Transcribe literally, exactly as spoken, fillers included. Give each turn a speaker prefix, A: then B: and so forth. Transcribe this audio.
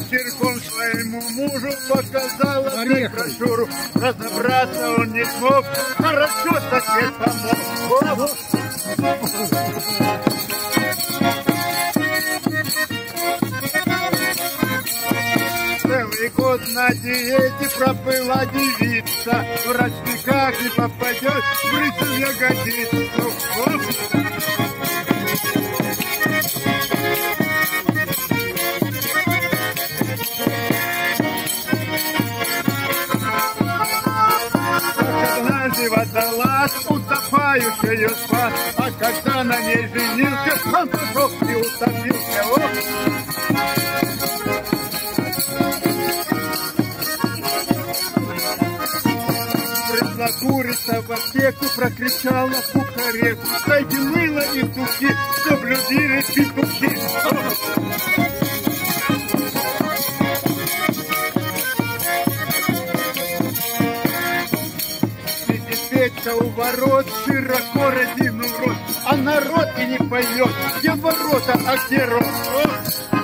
A: вечерком своему мужу показала ты брошюру. Разобраться он не смог, хорошо сосед помог. Целый год на диете пробыла девица, врач никак не попадет в рысу ягодицу. Однажды водолаз утопающую спас, а когда на ней женился, он пошел и утопился. Пришла курица в аптеку, прокричала кухарек: дайте мыло и духи, чтоб любили петухи. Петька у ворот широко разинул рот, а народ и не поет, где ворота, а где рот.